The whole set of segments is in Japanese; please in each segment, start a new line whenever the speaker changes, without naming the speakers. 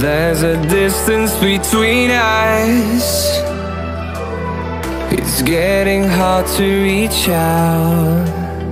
There's a distance between us. It's getting hard to reach out.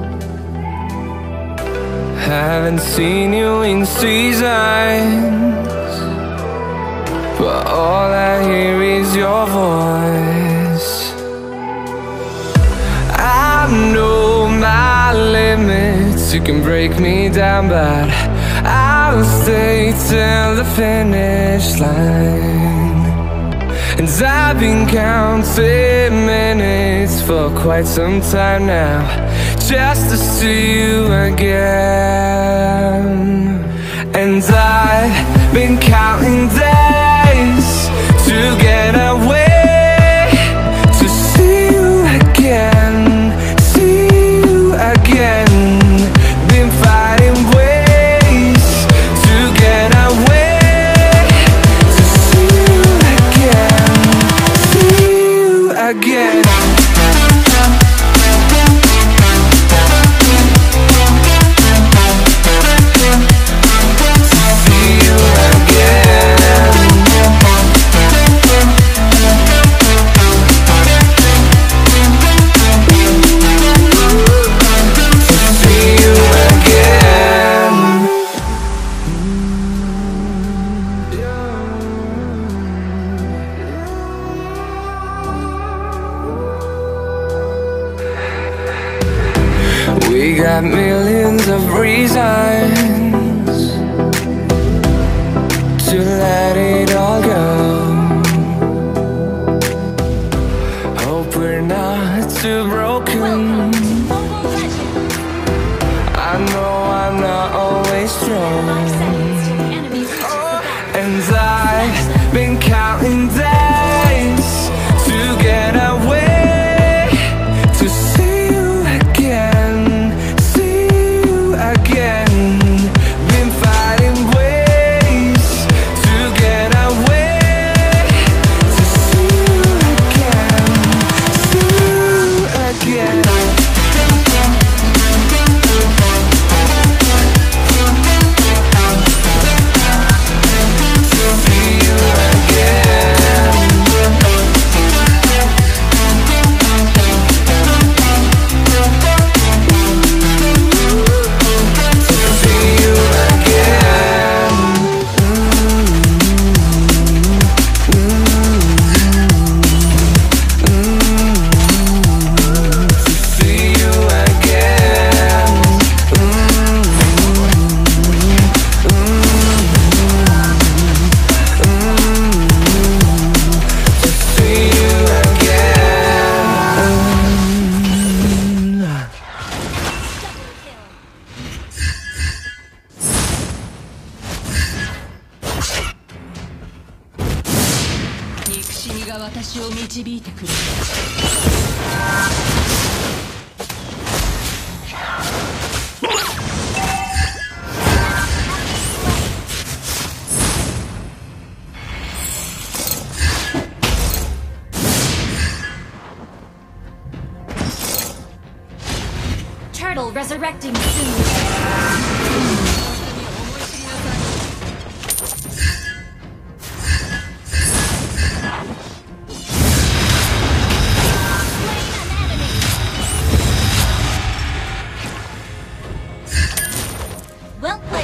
Haven't seen you in seasons, but all I hear is your voice. I know my limits, you can break me down, but I'll stay till the finish line. And I've been counting minutes for quite some time now, just to see you again. And I've been counting days to get away, to see you again, see you again. Been fighting ways to get away, to see you again, see you again. We got millions of reasons to let it all go. Hope we're not too broken. I know I'm not always strong, and I've been counting days to get away, to see you again, see you again. Been fighting ways to get away, to see you again, see you again.
Turtle resurrecting soon. Well played.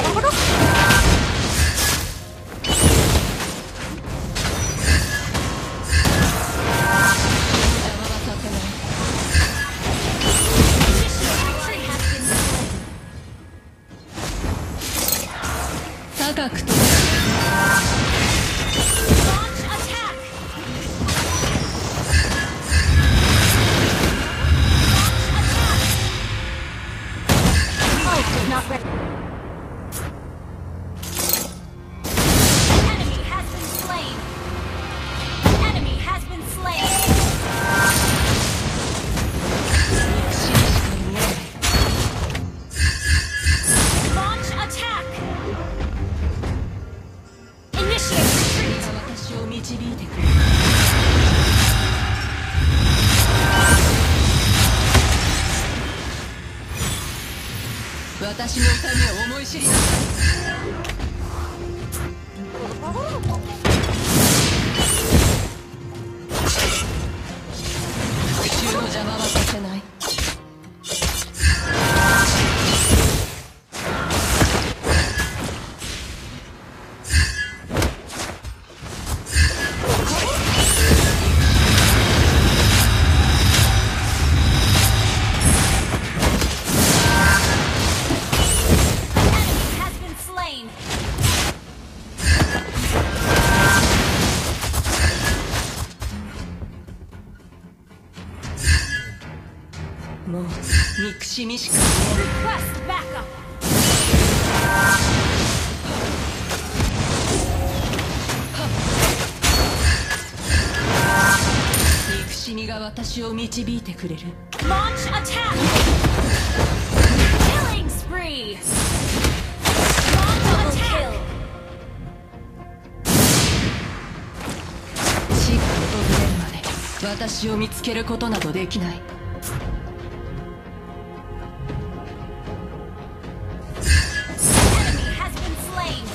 Not ready. Enemy has been slain. Enemy has been slain. Launch attack. Initiate retreat.私の痛みを思い知りなさい。
復讐の邪魔はさせない。もう憎しみしか見えない。
Request backup.
憎しみが私を導いてくれる。
Launch attack. Killing spree. Launch attack.
死が訪れるまで私を見つけることなどできない。
Enemy has been slain.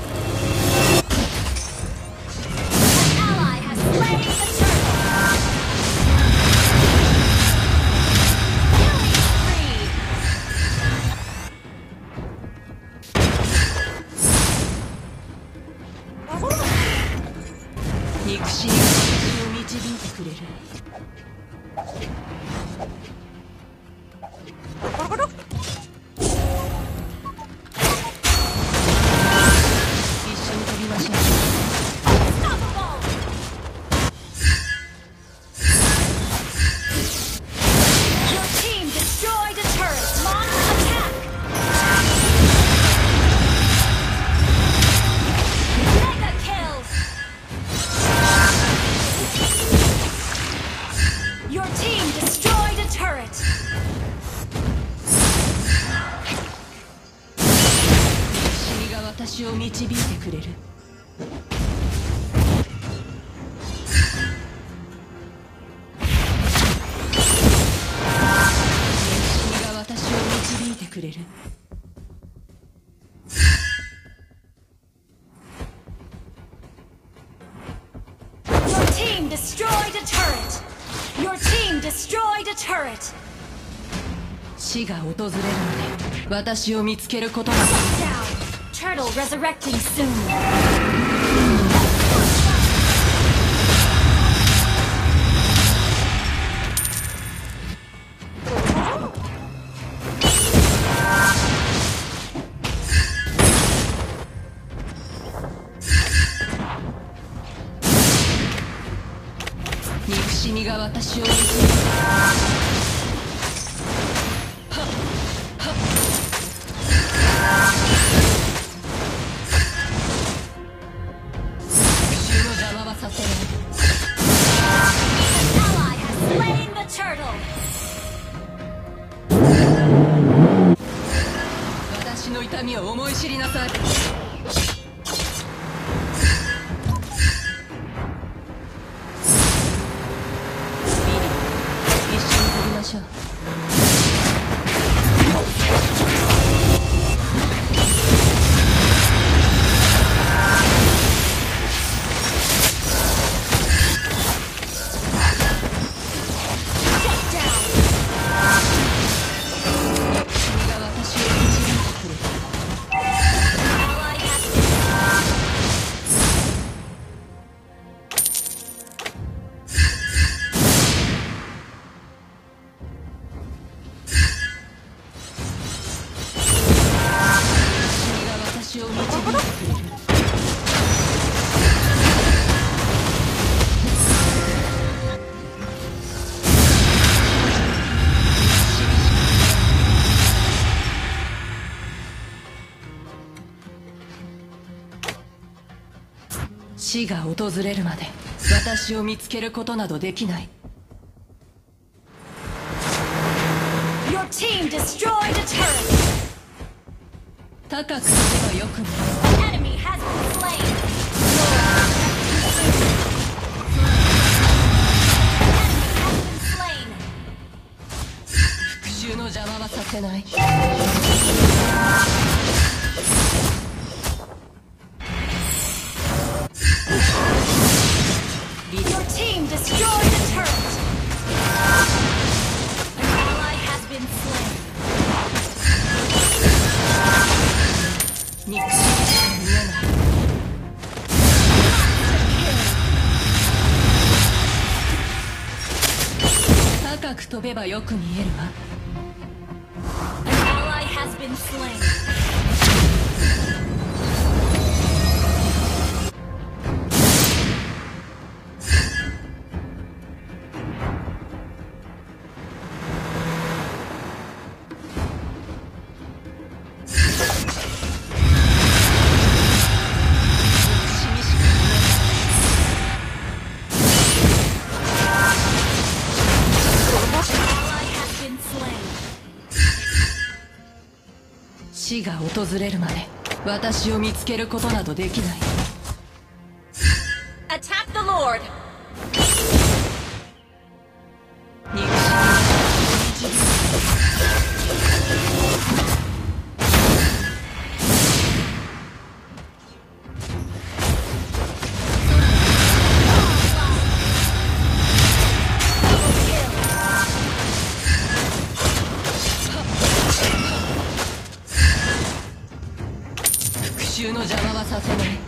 An ally has slain the turtle. Killing spree.
憎しみが私を導いてくれる。一緒に飛びましょう。
Unstoppable. Your team destroyed a turret. Launch attack. Mega kill. Your team destroyed a turret.
憎しみが私を導いてくれる。憎しみが私を導いてくれる。
Your team destroyed a turret. Your team destroyed a turret.
死が訪れるので私を見つけることができない。
Down. Turtle resurrecting soon.
「憎しみが私を導いて」復讐の邪魔はさせない。
An ally has slain the turtle.
私の痛みを思い知りなさい。ビリー、一緒に飛びましょう。
Shut down.
君が私を導いてくれる。
Ally has been
君が私を導いてくれる。死が訪れるまで私を見つけることなどできない。
Your team destroyed a turret.
高く飛べばよくなる。
Enemy has been slain. Enemy has been slain.
復讐の邪魔はさせない。
An destroyed a turret. An ally has been slain.
憎しみしか見えない。高く飛べばよく見えるわ。
An ally has been slain. Ally has been slain.
死が訪れるまで私を見つけることなどできない。
Attack the Lord.
憎しみ復讐の邪魔はさせない。